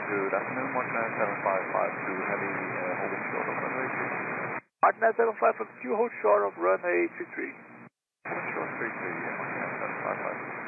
Good afternoon, Martinez 7552, heavy holding short of runway 33. Martinez 7552, hold short of runway 33. Holding short 33, Martinez 7552.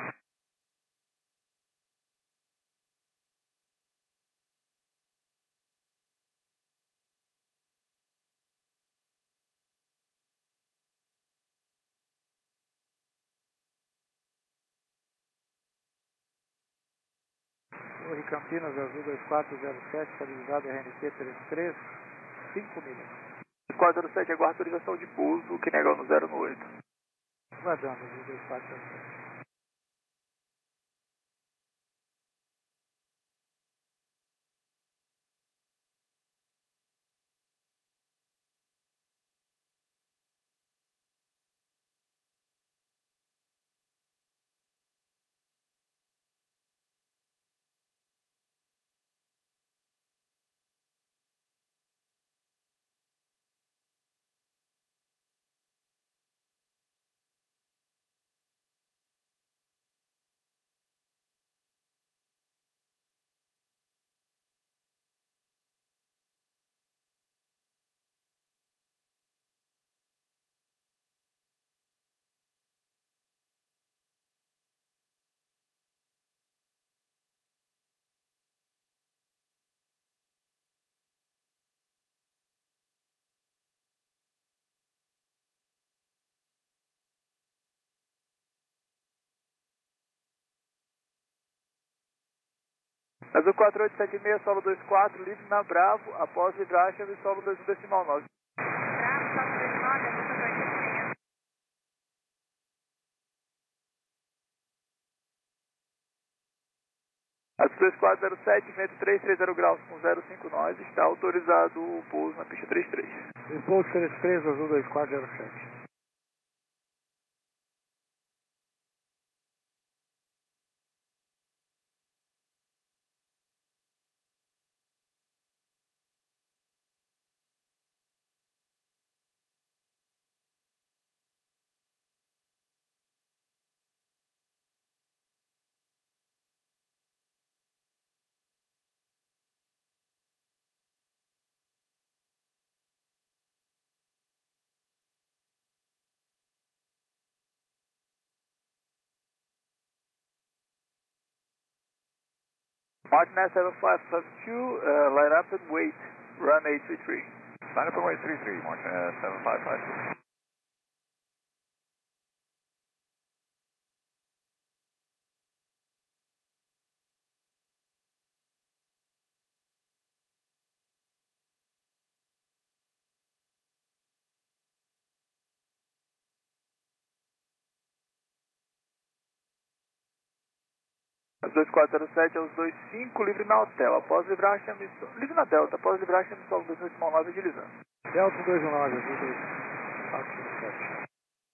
Torre Campinas, Azul 2407, estabilizado RNT 33, 5 milhas. 407, aguarda autorização de pouso, que negou no 018. Aguardando, Azul 2407. Azul 4876, solo 24, livre na Bravo, após livrar, chave solo 21 decimal 9. Bravo, solo 29, Azul 4876. Azul 2407, vento 330 graus com 05 nós, está autorizado o pouso na pista 33. Pouso 33, Azul 2407. Martinez 7552, line up and wait, run 833. Line up and wait 33, Martinez 7552. Azul 2407 aos 25, livre na hotel, após livrar, chame livre na Delta, após livrar, chame solo 21 decimal 9, agilizando. Delta 219, Azul 2407.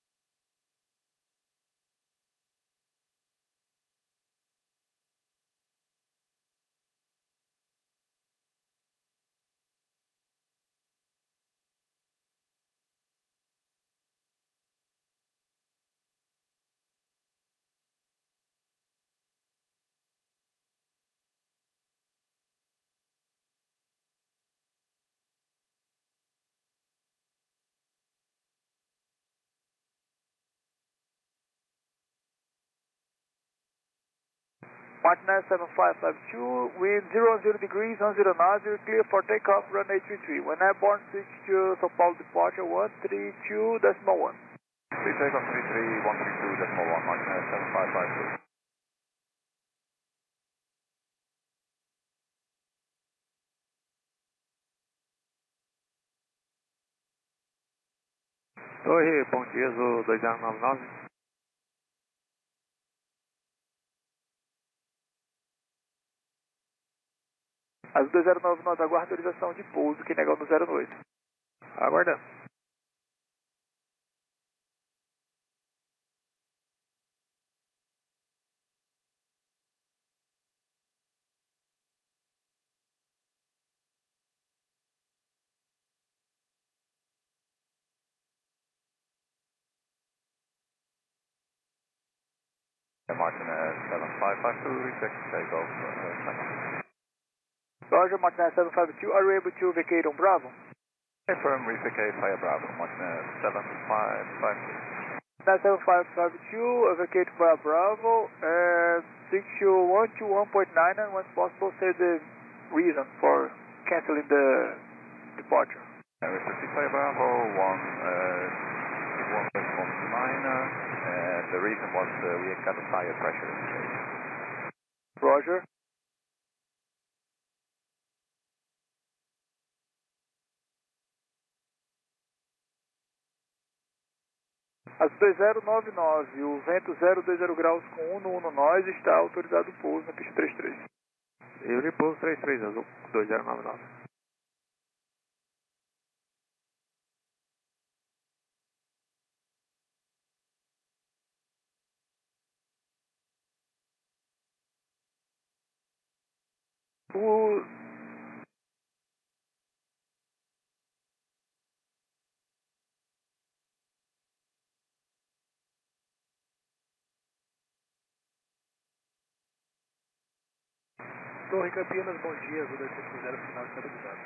Martinez 7552, wind 00 degrees, 109, clear for takeoff, run 833. When airborne, switch to São Paulo departure 132.1. Please take off 33132.1, Martinez 7552. Torre, bom dia, Azul 2099. Azul 2099, aguarda autorização de pouso, que negou no 08. Aguardando. Martinez 7552, reject takeoff, Roger, Martinez 752, are you able to vacate on Bravo? Confirm, we vacate via Bravo, Martinez 7552. 7552, vacate via Bravo, 62121.9, and when possible say the reason for canceling the departure. We proceed via Bravo, 1.19, the reason was we got a tire pressure. Roger. As 2099, o vento 020 graus com 1 no nós, está autorizado o pouso na pista 33. Livre pouso 33, azul 2099. O... Torre Campinas, bom dia, azul 250, final estabilizado.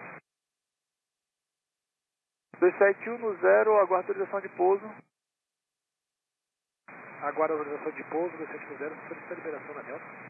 271 no 0, aguarda autorização de pouso. Aguarda autorização de pouso, 270, solicita liberação na Delta.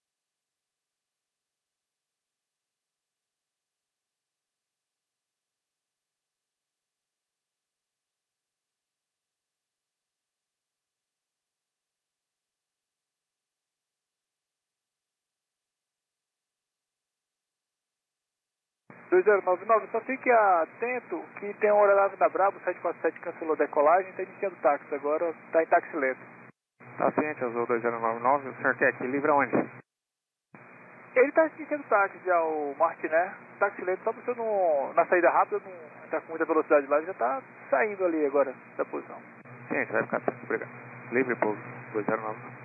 Só fique atento que tem uma aeronave da Bravo, 747 cancelou a decolagem, está iniciando táxi agora, está em táxi lento. Tá ciente, azul 2099, o senhor quer aqui, livre aonde? Ele está iniciando táxi já, o Martiné, táxi lento, só você não, na saída rápida, não está com muita velocidade lá, ele já está saindo ali agora da posição. Ciente, vai ficar, obrigado. Livre pouso 2099.